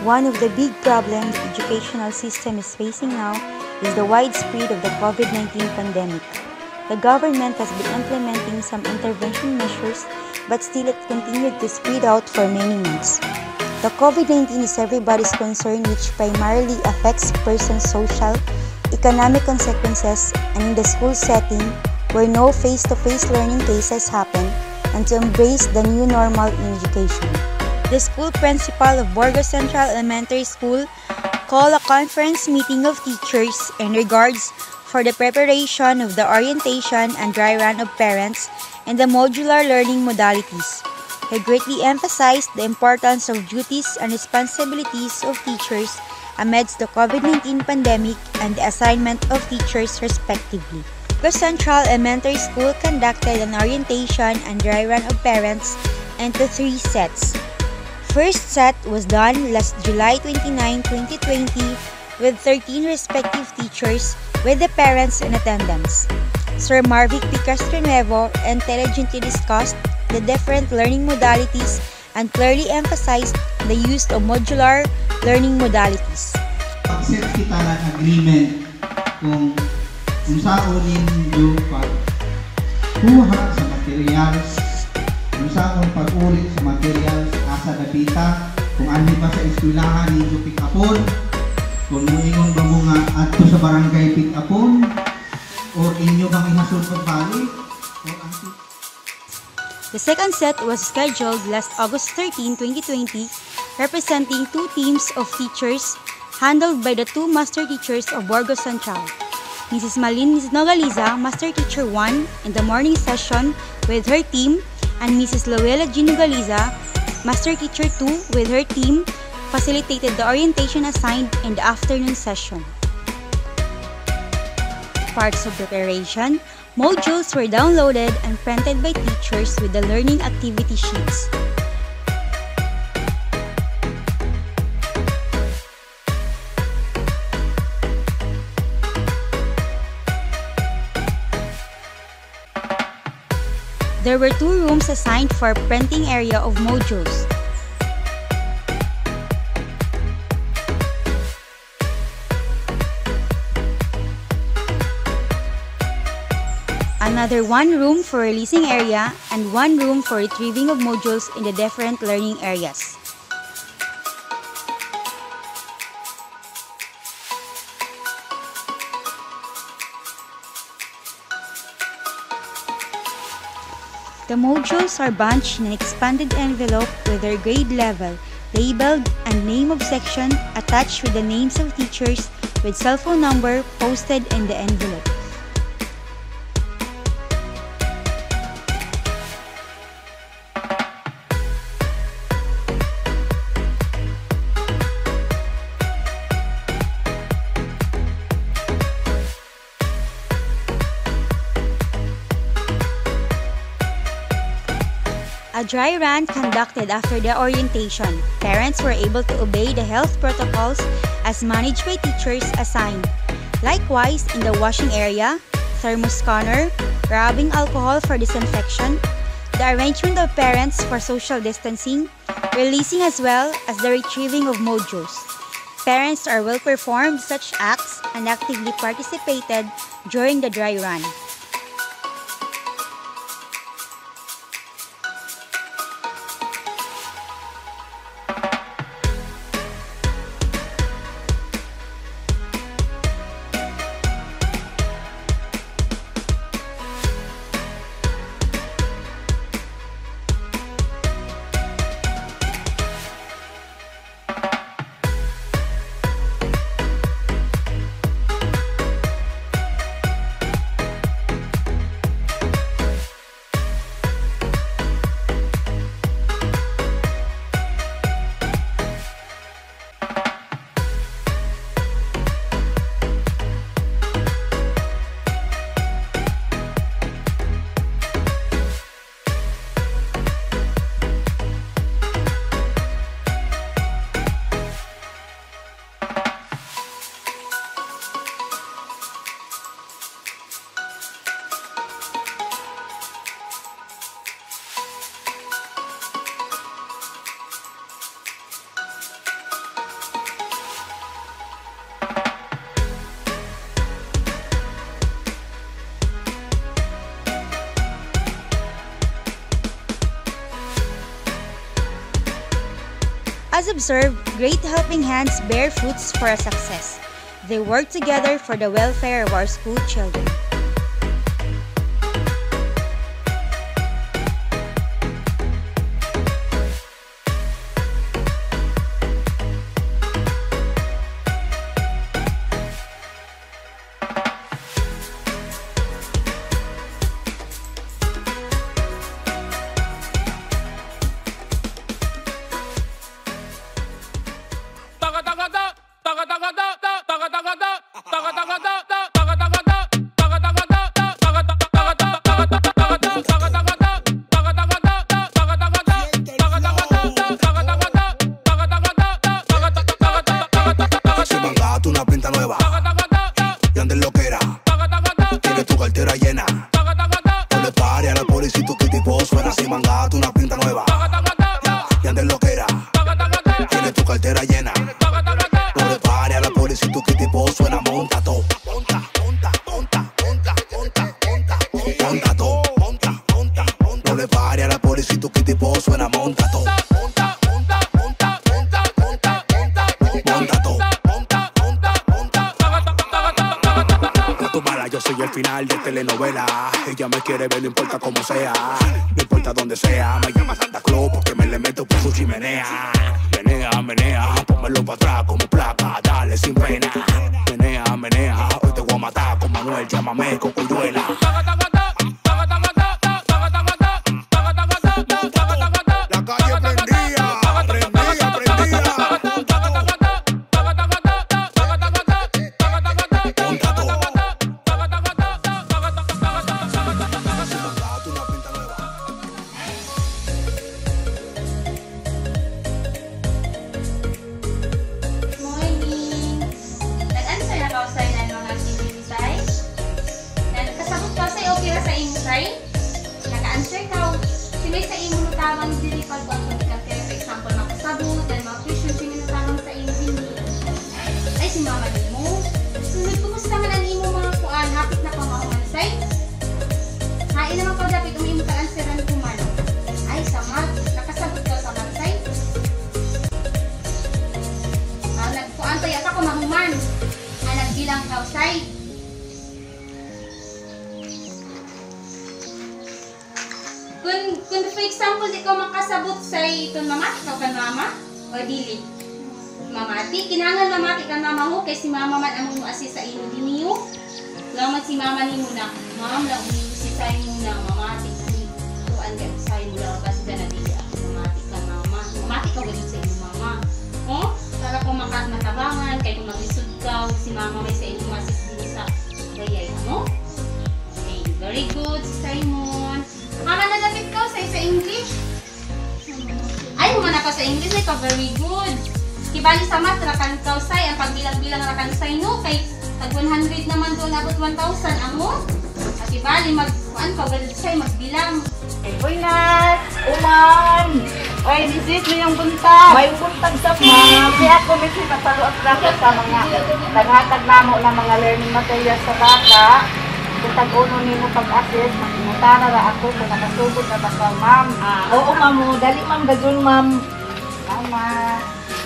One of the big problems the educational system is facing now is the widespread of the COVID-19 pandemic. The government has been implementing some intervention measures, but still it continued to spread out for many months. The COVID-19 is everybody's concern, which primarily affects persons' social, economic consequences, and in the school setting, where no face-to-face learning cases happen, and to embrace the new normal in education. The school principal of Burgos Central Elementary School called a conference meeting of teachers in regards for the preparation of the orientation and dry run of parents and the modular learning modalities. He greatly emphasized the importance of duties and responsibilities of teachers amidst the COVID-19 pandemic and the assignment of teachers respectively. Burgos Central Elementary School conducted an orientation and dry run of parents into 3 sets. First set was done last July 29, 2020 with 13 respective teachers with the parents in attendance. Sir Marvic P. Castronuevo intelligently discussed the different learning modalities and clearly emphasized the use of modular learning modalities. Accept kita ng agreement kung saan ninyo pagkuha sa materials, kung saan pag-ulit sa materials asa dapita, kung ano ba sa eskwelahan ninyo pick-upon, kung moingon ba mo nga adto sa barangay pick-upon, o inyo bang inasod pagbalik, o ang The second set was scheduled last August 13, 2020, representing 2 teams of teachers handled by the 2 master teachers of Burgos Central. Mrs. Malin Nogaliza, Master Teacher 1, in the morning session with her team, and Mrs. Luella G. Nogaliza, Master Teacher 2, with her team, facilitated the orientation assigned in the afternoon session. Parts of preparation, modules were downloaded and printed by teachers with the learning activity sheets. There were 2 rooms assigned for printing area of modules. Another 1 room for releasing area and 1 room for retrieving of modules in the different learning areas. The modules are bunched in an expanded envelope with their grade level, labeled, and name of section attached with the names of teachers with cell phone number posted in the envelope. A dry run conducted after the orientation. Parents were able to obey the health protocols as managed by teachers assigned. Likewise, in the washing area, thermoscanner, rubbing alcohol for disinfection, the arrangement of parents for social distancing, releasing as well as the retrieving of modules. Parents are well performed such acts and actively participated during the dry run. has observed, great helping hands bear fruits for our success. They work together for the welfare of our school children. Yo soy el final de telenovela. Ella me quiere ver, no importa cómo sea, no importa donde sea. Me llama Santa Claus porque me le meto por su chimenea. Menea, menea, pónmelo para atrás como placa, dale sin pena. Menea, menea, hoy te voy a matar con Manuel, llámame Cocuyuela. La calle prendía, prendía, prendía. Naka-answer ka. Sila sa imo nutawang dili pag-buwan ka. For example, makasabot, dan mga question sila nutawang sa imo dili. Ay, si mama din mo. Sunod, kumusta man ang imo mga kuan? Hapit na pamahuman say? Hain naman pa dapat imo ka-answeran kuman. Ay, sa math. Nakasabot ka sa math say? Nagkuan tayo ka kumahuman. Nagbilang ka say? Kung for example, di ko makasabot sa itong mamati, ikaw kan mama, o dili. Mamati, kinangan mamati kan mama mo, kay si mama man ang assist sa ino din niyo. Laman si mama ni mo na, ma'am lang umiusin sa ino na, mamati ni. Tuan ka sa ino lang, kasi na dili ako mamati kan mama. Mamati ka wali sa ino mama. O, para kung matabangan, kay kung mag-isod ka, si mama may sa ino assist din sa bayay mo. Okay, very good, si Simon. Mama, nalapit ka sa English? Ay, humana ka sa English, ay ka very good. Kibali sa math, rakan ka sa ang pagbilang-bilang rakan sa no, kay tag 100 naman doon, abot 1,000 amo. At kibali, mag-kuan ka, magbilang. Uy, Nat! Uman! Ay, visit mo yung buntag! May buntag sa ma'am! Kaya ako may sinatalo at rakat sa mga taghatag namo ng mga learning materials sa bata. Kung tag-uno ni mo pag-assist, makimutana na ako kung nakasugod na ba ka, ma'am. Oo, ma'am. Dali, ma'am. Gajun, ma'am. Salamat.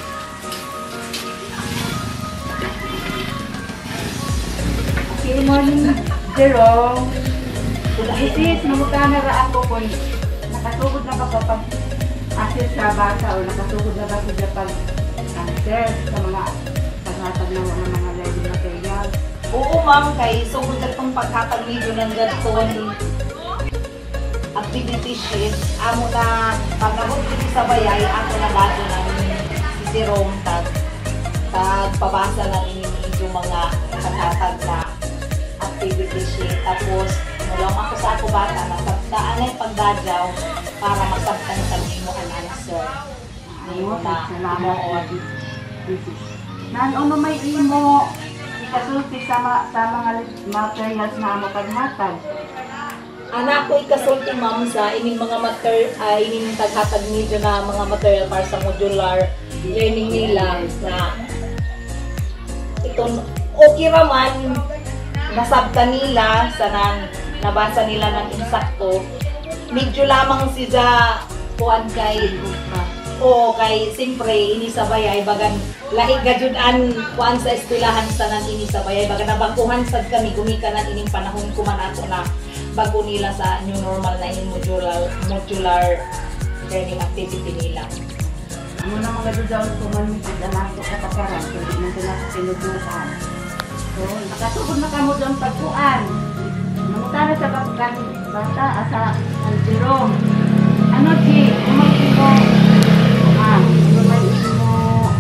Good morning, Jerome. Kung assist, makimutana na ako kung nakasugod na ba ka pag-assist sa bata o nakasugod na ba sa pag-answer sa mga paghatag ng mga learning materials. Oo, ma'am, kay sugod na itong paghatag medyo ng ganton activity sheet. Amo na pagkabot dito sa bayay, ako na dato ng si Jerome pabasa na ini medyo mga paghatag na activity sheet. Tapos, mulang ako sa ako bata, nasabtaan na yung pagdadyaw para masabtan sa mo ang answer. Imo na, salamat. Nan, may imo ikasulti sa mga materials na amo paghatag. Anak ko ikasulti, ma'am, sa ining mga ining taghatag medyo na mga material para sa modular learning nila na itong okay raman nasabta nila sa nabasa nila ng insakto. Medyo lamang siya kuan kay Oo, kay siyempre ini sa bayay bagan lahi gajudan kuan sa eskwelahan sa tanan ini sa bayay bagan nabaguhan sad kami gumikanan ining panahon ko man ato na bago nila sa new normal na ining modular learning activity nila. Amo na mga dudaw ko man ang ato kapakaran kundi na sila tinudukan. So, nakasugod na kamo doon pagkuan. Namutana sa kapag bata asa ang Jerome. Ano di, umagin mo, umagin mo,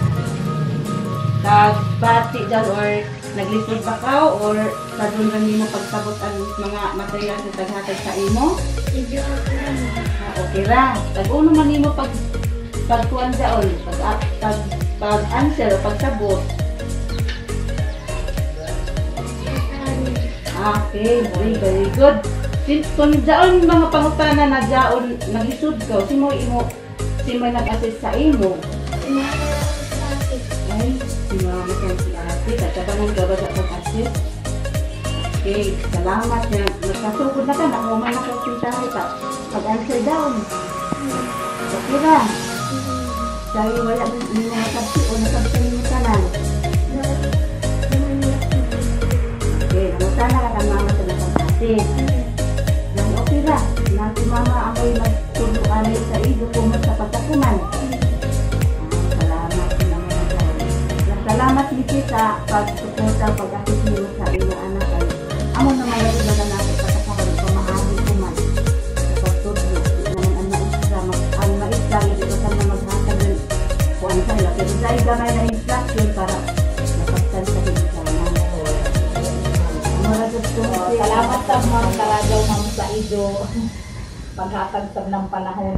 kagbati dyan or naglisod pa ka or sadun lang mo pagsabot ang mga material na taghatag sa imo? Okay ra. Tag-uno man imo pagkuhan dyan, pag-answer o pagsabot. Okay, very good. Kung dyan mga pangutana na dyan nag-isud ka, si mo nag-assist sa imo? Ay, si mama ka si ate, katabangan ka ba sa pag-assist? Okay, salamat na. Nagkasugod na ka, nakuman na ka sintahe ka. Pag-answer down. Okay ra. Dahil wala nyo nasabsi o nasabsi nyo tanan. Okay, namutana ka ng mama sa pag-assist. Okay ra, si mama amoy nagtuluan sa iyo kung sa pagkakuman. Salamat naman na. Salamat dito sa pagsuporta pag-assist niyo sa iyong anak. Amo naman yung ilaga natin pagkakaroon ko maahali kuman. Sa pagtudlo, naman ang maisla, ang maisla, dito ka na maghatag ng kuwan sa ila. Pero dahil gamay na instruction para napagtan sa dito sa naman. Salamat sa mga karadaw mga sa ido paghatag sa ng panahon.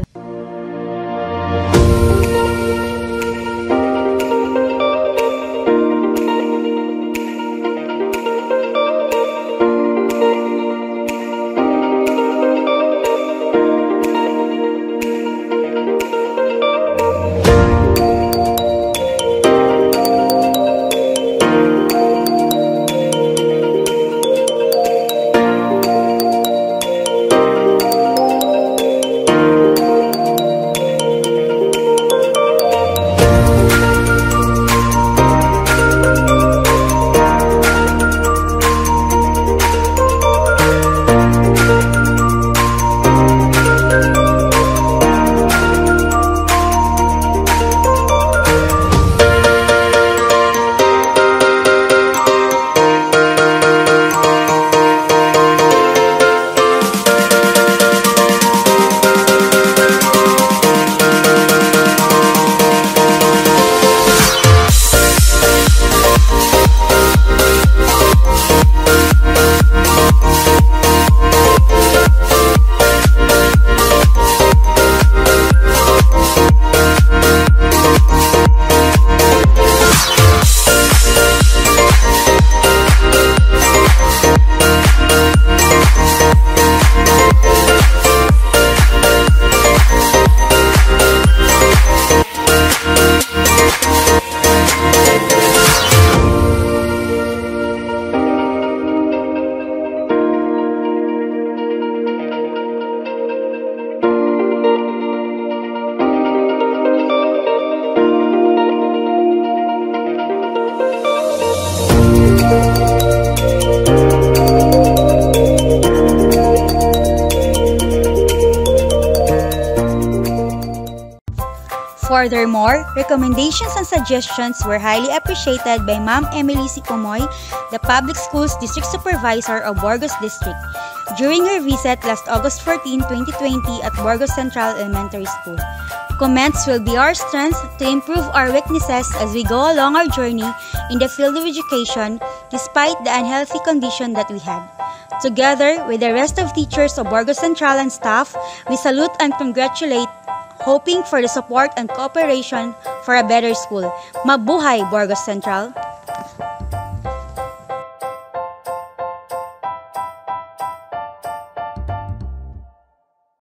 Furthermore, recommendations and suggestions were highly appreciated by Ma'am Emily Sicomoy, the Public Schools District Supervisor of Burgos District, during her visit last August 14, 2020 at Burgos Central Elementary School. Comments will be our strengths to improve our weaknesses as we go along our journey in the field of education despite the unhealthy condition that we had. Together with the rest of teachers of Burgos Central and staff, we salute and congratulate, hoping for the support and cooperation for a better school. Mabuhay Burgos Central!